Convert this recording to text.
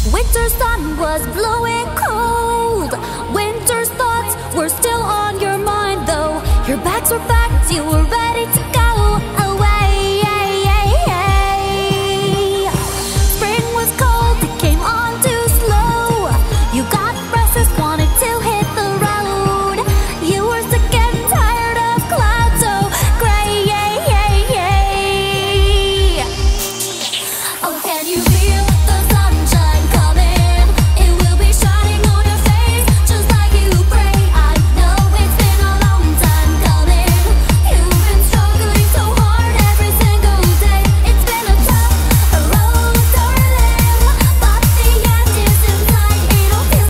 Winter's sun was blowing cold. Winter's thoughts were still on your mind, though your bags were packed, you were ready.